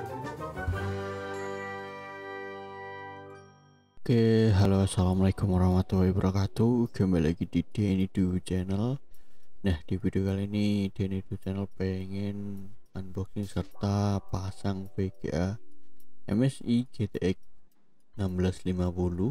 Oke, halo, assalamualaikum warahmatullahi wabarakatuh. Kembali lagi di Denny Do Channel. Nah, di video kali ini Denny Do Channel pengen unboxing serta pasang VGA MSI GTX 1650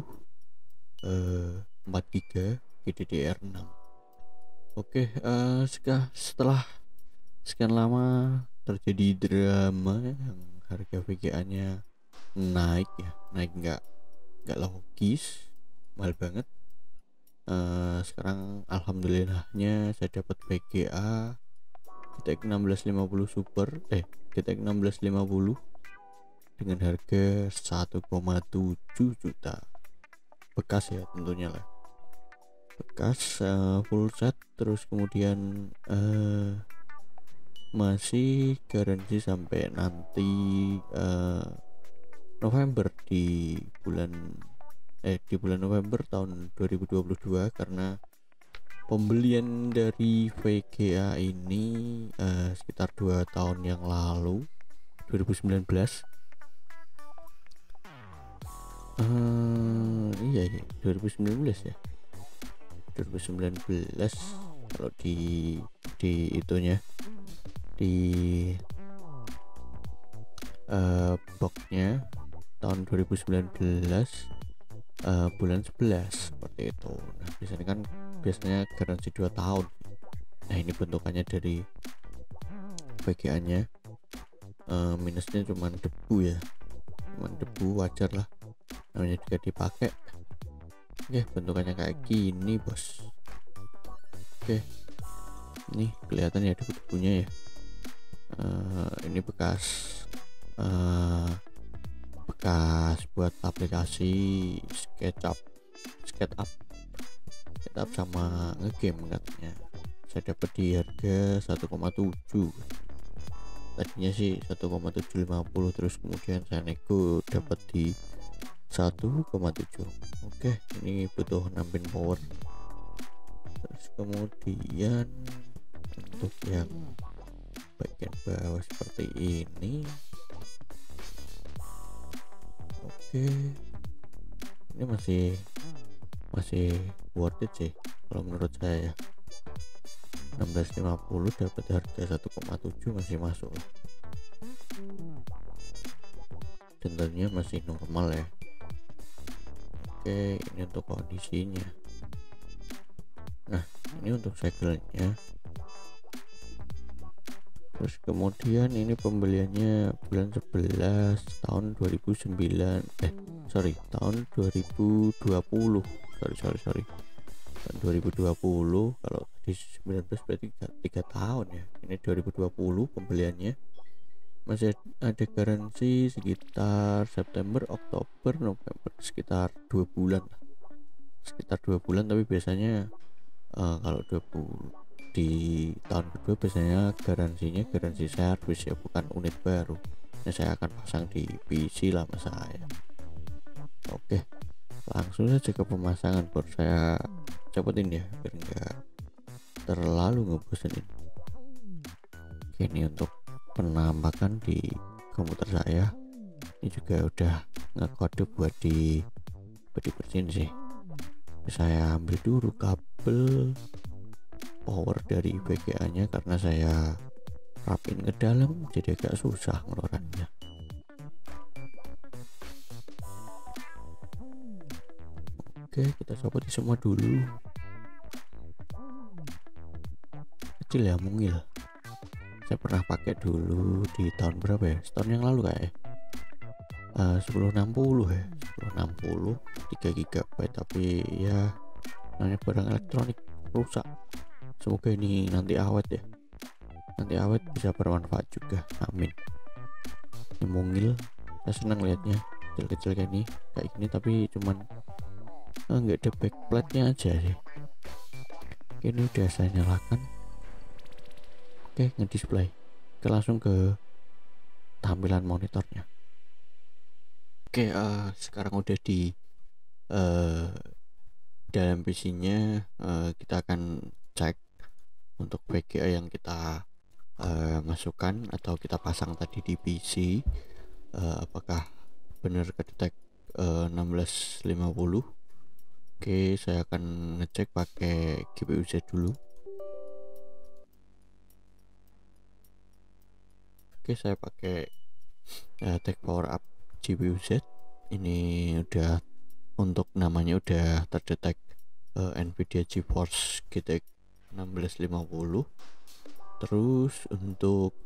4 GB GDDR6. Oke, setelah sekian lama terjadi drama yang harga VGA-nya naik nggak logis, mahal banget. Sekarang alhamdulillahnya saya dapat VGA GTX 1650 Super GTX 1650 dengan harga 1,7 juta, bekas ya tentunya lah, bekas, full set. Terus kemudian masih garansi sampai nanti November, di bulan November tahun 2022, karena pembelian dari VGA ini sekitar 2 tahun yang lalu, 2019. Iya 2019 ya, 2019 kalau di itunya, di boxnya tahun 2019, bulan 11 seperti itu. Nah, biasanya garansi 2 tahun. Nah, ini bentukannya dari VGA nya, minusnya cuman debu ya, cuman debu, wajar lah, namanya juga dipakai. Oke, bentukannya kayak gini bos. Oke, ini kelihatan ya debu-debunya ya. Ini bekas buat aplikasi SketchUp sama ngegame katanya. Saya dapat di harga 1,7. Tadinya sih 1,750, terus kemudian saya nego dapat di 1,7. Oke, ini butuh 6 pin power. Terus kemudian untuk yang bagian bawah seperti ini. Oke, ini masih worth it sih kalau menurut saya ya. 1650 dapat harga 1,7 masih masuk lah, tentunya masih normal ya. Oke, ini untuk kondisinya. Nah, ini untuk segelnya. Terus kemudian ini pembeliannya bulan 11 tahun 2009, tahun 2020, sorry tahun 2020. Kalau di 19 berarti 3 tahun ya. Ini 2020 pembeliannya. Masih ada garansi sekitar September, Oktober, November, sekitar 2 bulan, tapi biasanya kalau 20 di tahun kedua biasanya garansi servis ya, bukan unit baru. Nah, saya akan pasang di PC lama saya. Oke, langsung saja ke pemasangan. Baru saya copotin ya biar enggak terlalu ngebosenin. Oke, ini untuk penampakan di komputer saya. Ini juga udah ngekode buat dibersihin sih. Saya ambil dulu kabel power dari VGA nya karena saya rapin ke dalam, jadi agak susah ngeluarannya. Oke, kita copotin semua dulu. Kecil ya, mungil. Saya pernah pakai dulu di tahun berapa ya, setahun yang lalu kayak 1060 ya, 1060 3 GB. Tapi ya namanya barang elektronik rusak. Semoga ini nanti awet ya, bisa bermanfaat juga, amin. Ini mungil, saya senang lihatnya kecil-kecil kayak gini, tapi cuman nggak ada backplate-nya aja sih. Oke, ini udah saya nyalakan. Oke, ngedisplay. Oke, langsung ke tampilan monitornya. Oke, sekarang udah di dalam PC-nya. Kita akan cek untuk VGA yang kita masukkan atau kita pasang tadi di PC. apakah benar kedetek 1650. Oke, saya akan ngecek pakai GPU Z dulu. Oke, saya pakai Tech Power Up GPU Z. Ini udah, untuk namanya udah terdetek Nvidia GeForce GTX 1650. Terus untuk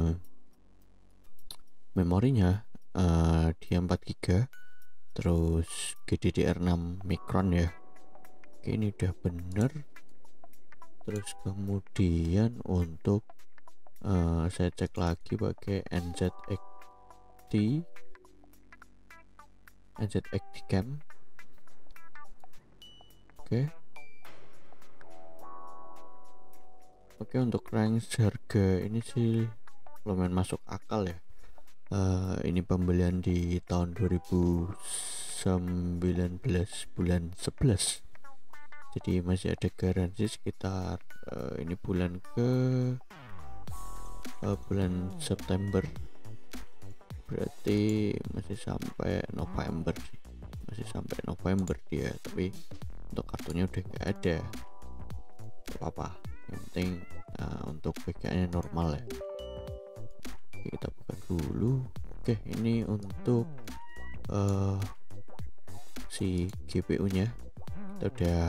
memorinya dia 4 GB, terus GDDR6 Micron ya. Oke, ini udah bener. Terus kemudian untuk saya cek lagi pakai NZXT Cam. Oke, untuk range harga ini sih lumayan masuk akal ya. Ini pembelian di tahun 2019 bulan 11, jadi masih ada garansi sekitar ini bulan ke bulan September, berarti masih sampai November sih, masih sampai November dia. Tapi untuk kartunya udah nggak ada, apa-apa, yang penting untuk VGA nya normal ya. Oke, kita buka dulu. Oke, ini untuk si GPU nya kita udah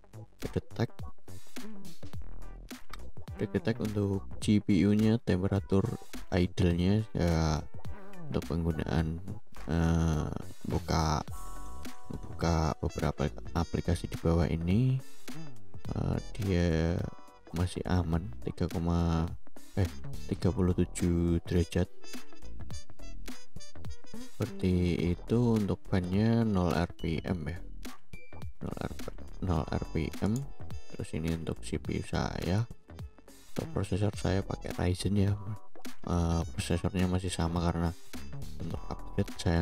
detek untuk GPU nya. Temperatur idle-nya ya, untuk penggunaan buka beberapa aplikasi di bawah ini dia masih aman, 37 derajat seperti itu. Untuk fan-nya 0 rpm ya, 0 rpm. Terus ini untuk CPU saya. Untuk prosesor saya pakai Ryzen ya, prosesornya masih sama karena untuk upgrade saya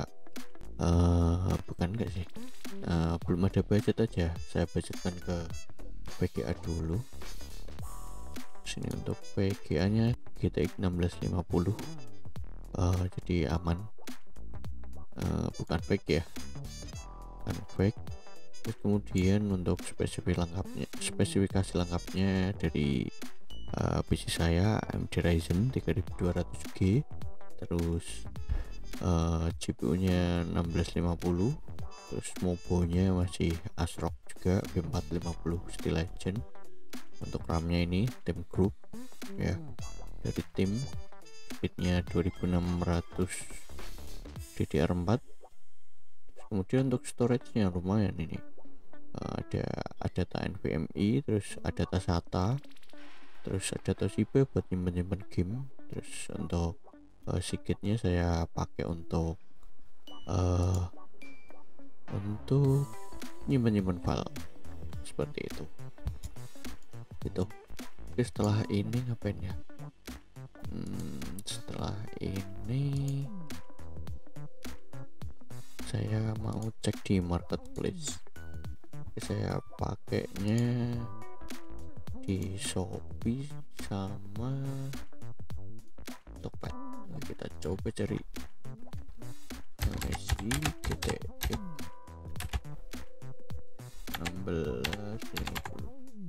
belum ada budget aja, saya budgetkan ke VGA dulu. Sini untuk VGA nya GTX 1650, jadi aman, bukan fake ya, bukan fake. Terus kemudian untuk spesifikasi lengkapnya dari PC saya AMD Ryzen 3200G, terus GPU nya 1650, terus mobonya masih ASRock juga B450 Steel Legend. Untuk RAM-nya ini Tim Group ya, dari Tim, speednya 2600 DDR4. Kemudian untuk storage-nya lumayan ini, ada data NVMe, terus ada data SATA, terus ada Toshiba buat nyimpen game. Terus untuk sikitnya saya pakai untuk nyimpen file seperti itu. Oke, setelah ini ngapain ya? Setelah ini saya mau cek di marketplace. Saya pakainya di Shopee sama Tokped. Kita coba cari Messi GTX 1650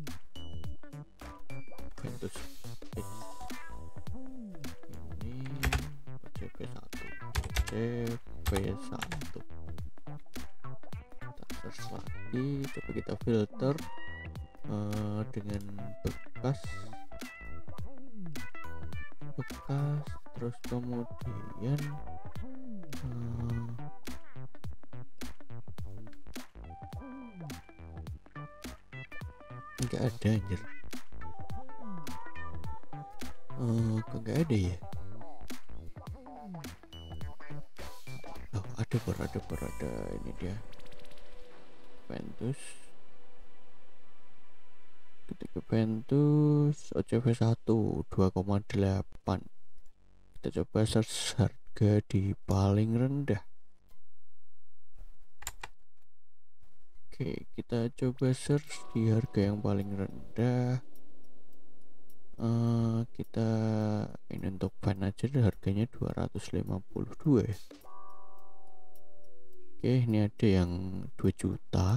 Ventus X. Ini CV1 kita search lagi, coba kita filter dengan bekas, terus kemudian nggak ada anjir, kok nggak ada ya? Oh, ada ini dia, Ventus, ketika Ventus OCV1 2,8. kita coba search harga di paling rendah. Oke, kita coba search di harga yang paling rendah. Kita ini untuk van aja harganya 252 ya. Oke, ini ada yang 2 juta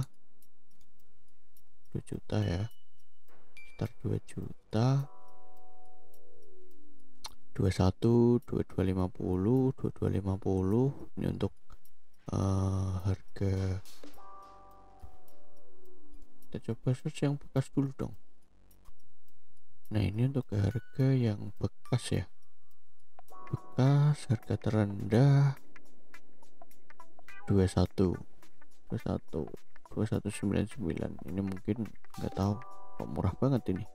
ya, sekitar 2 juta, 21, 2250, 2250. Ini untuk harga. Kita coba search yang bekas dulu dong. Nah, ini untuk harga yang bekas ya, bekas harga terendah 2199. Ini mungkin nggak tahu kok murah banget ini,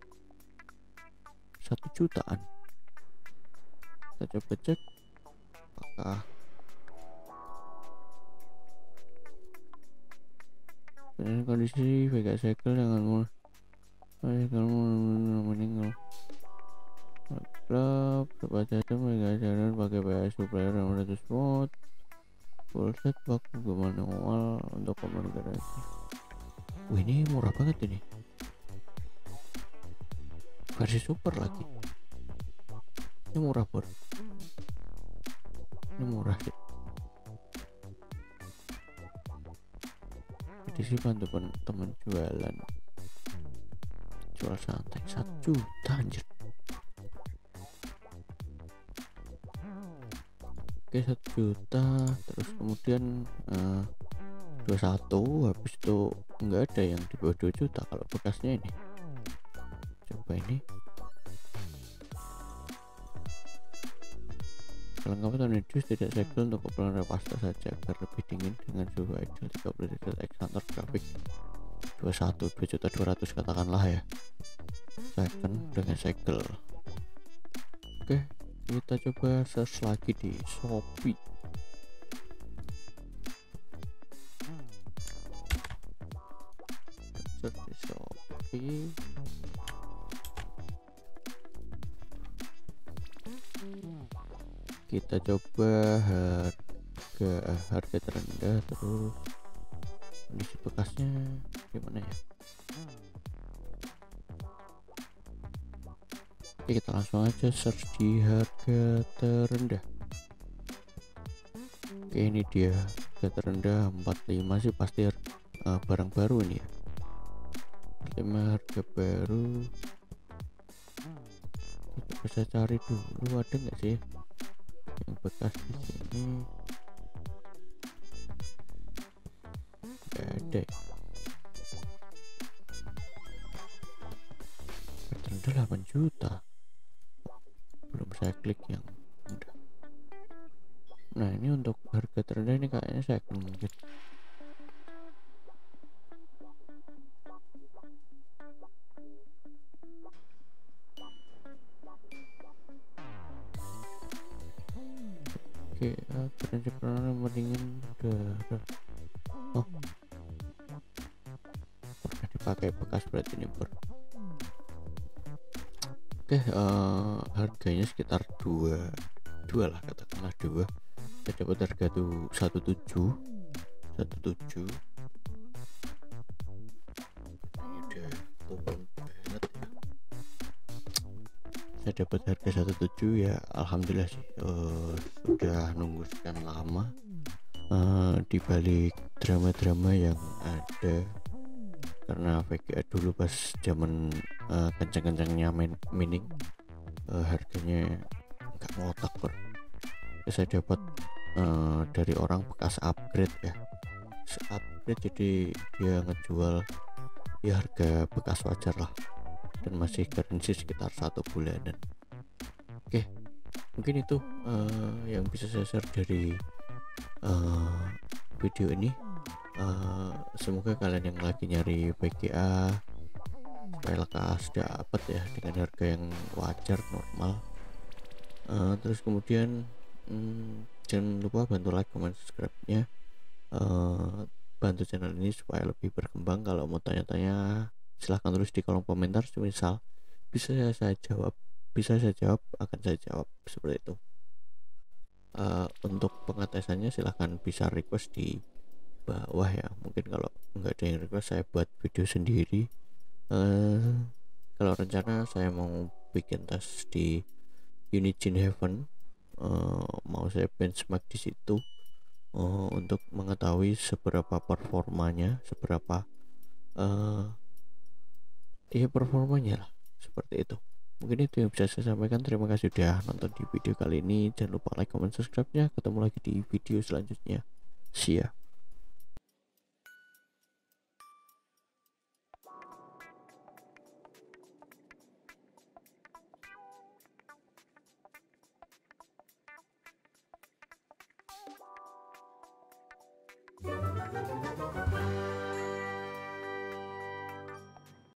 1 jutaan. Kita coba cek apakah ini kondisi Vega Cycle dengan meninggal. Klub terbaca Vega jalan pakai PS supplier 600 watt full set waktu manual untuk konfigurasi. Wih, ini murah banget ini, versi super lagi. Ini murah bor, ini murah sih. Jadi sih bantu teman jualan, jual santai 1 juta anjir. Oke, 1 juta. Terus kemudian 21, habis itu enggak ada yang di bawah 2 juta kalau bekasnya ini. Coba ini kelengkapan tahun ini tidak segel untuk keperluan pasta saja agar lebih dingin dengan suhu ideal 30 derajat ekstantor grafik 21, 2.200.000 katakanlah ya, second dengan segel. Oke, kita coba search lagi di Shopee. Search di Shopee. Kita coba harga terendah, terus kondisi bekasnya gimana ya. Oke, kita langsung aja search di harga terendah. Oke, ini dia harga terendah 45 sih pasti barang baru ini ya. 45 harga baru. Kita bisa cari dulu ada nggak sih yang bekas di sini. Nggak ada ya. Terendah 8 juta. Belum saya klik yang udah. Nah, ini untuk harga terendah ini kayaknya saya akan mungkin. Oke, terjadi pernah mendingan udah. Oh, pernah dipakai bekas berarti ini bro. Oke, harganya sekitar 2 lah, katakanlah 2. Saya dapat harga tuh 17. Ini udah turun banget ya. Saya dapat harga 17 ya, alhamdulillah sih. Sudah nunggu sekian lama, dibalik drama-drama yang ada karena VGA dulu pas zaman kencang-kencangnya mining, harganya nggak ngotak bro. Saya dapat dari orang bekas upgrade ya, upgrade jadi dia ngejual ya harga bekas wajar lah, dan masih garansi sekitar 1 bulanan. Oke, mungkin itu yang bisa saya share dari video ini. Semoga kalian yang lagi nyari VGA supaya lekas dapat ya dengan harga yang wajar normal. Terus kemudian jangan lupa bantu like, comment, subscribe-nya, bantu channel ini supaya lebih berkembang. Kalau mau tanya-tanya silahkan tulis di kolom komentar, misal bisa saya jawab akan saya jawab seperti itu. Untuk pengetesannya silahkan bisa request di bawah ya. Mungkin kalau nggak ada yang request saya buat video sendiri. kalau rencana saya mau bikin tes di Unigine Heaven, mau saya benchmark di situ untuk mengetahui seberapa performanya, seberapa performanya lah, seperti itu. Mungkin itu yang bisa saya sampaikan. Terima kasih sudah nonton di video kali ini. Jangan lupa like, comment, subscribe-nya. Ketemu lagi di video selanjutnya. See ya.